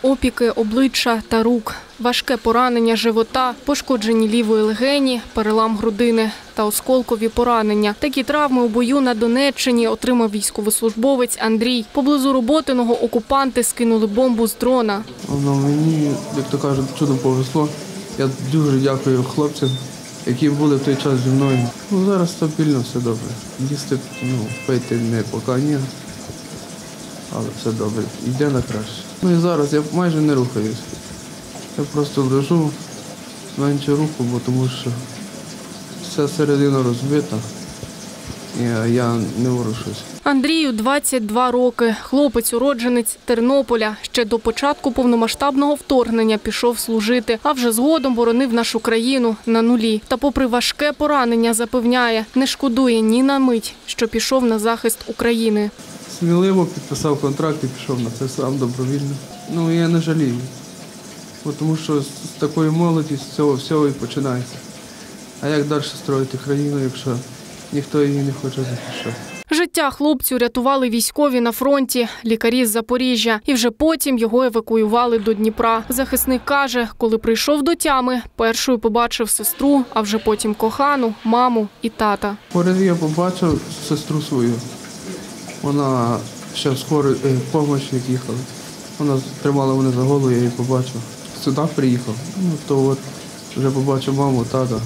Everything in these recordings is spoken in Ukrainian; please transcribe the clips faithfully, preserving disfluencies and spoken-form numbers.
опіки обличчя та рук, важке поранення живота, пошкоджені лівої легені, перелам грудини та осколкові поранення. Такі травми у бою на Донеччині отримав військовослужбовець Андрій. Поблизу Роботиного окупанти скинули бомбу з дрона. Воно мені, як то кажуть, чудом повезло. Я дуже дякую хлопцям, які були в той час зі мною. Ну, зараз стабільно, все добре. Їсти, ну, пити не поки ні, але все добре. Йде на краще. Ну і зараз я майже не рухаюсь. Я просто лежу, менше руху, бо тому що вся середина розбита, і я не ворушусь. Андрію двадцять два роки. Хлопець уродженець Тернополя. Ще до початку повномасштабного вторгнення пішов служити, а вже згодом боронив нашу країну на нулі. Та попри важке поранення запевняє, не шкодує ні на мить, що пішов на захист України. Сміливо підписав контракт і пішов на це сам добровільно. Ну, я не жалію, бо тому що з такої молоді, з цього всього і починається. А як далі строїти країну, якщо ніхто її не хоче захищати? Життя хлопцю рятували військові на фронті, лікарі з Запоріжжя. І вже потім його евакуювали до Дніпра. Захисник каже, коли прийшов до тями, першою побачив сестру, а вже потім кохану, маму і тата. Поряд я побачив сестру свою. Вона ще в скорій допомогі їхала. Вона тримала мене за голову, я її побачив. Сюди приїхав. Ну, то от вже побачив маму, тата.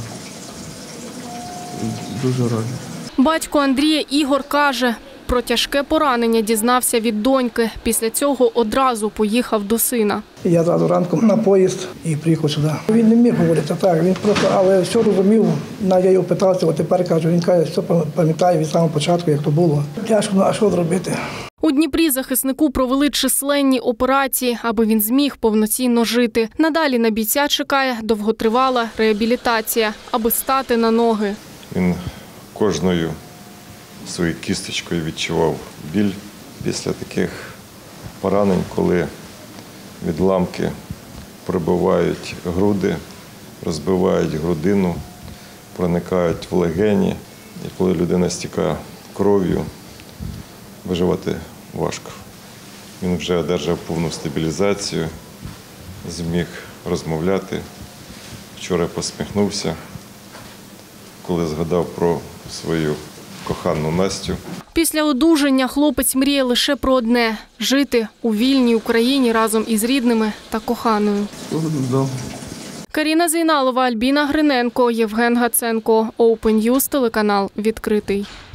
Дуже радий. Батько Андрія Ігор каже, про тяжке поранення дізнався від доньки. Після цього одразу поїхав до сина. Я зразу ранком на поїзд і приїхав сюди. Він не міг говорити так, він просто, але все розумів. Я його питався, от тепер кажу, він каже, все пам'ятає від самого початку, як то було. Тяжко, ну а що зробити? У Дніпрі захиснику провели численні операції, аби він зміг повноцінно жити. Надалі на бійця чекає довготривала реабілітація, аби стати на ноги. Він кожною своєю кісточкою відчував біль після таких поранень, коли відламки пробивають груди, розбивають грудину, проникають в легені. І коли людина стікає кров'ю, виживати важко. Він вже одержав повну стабілізацію, зміг розмовляти. Вчора посміхнувся, коли згадав про свою кохану Настю. Після одужання хлопець мріє лише про одне – жити у вільній Україні разом із рідними та коханою. Каріна Зейналова, Альбіна Гриненко, Євген Гаценко. Open News, телеканал «Відкритий».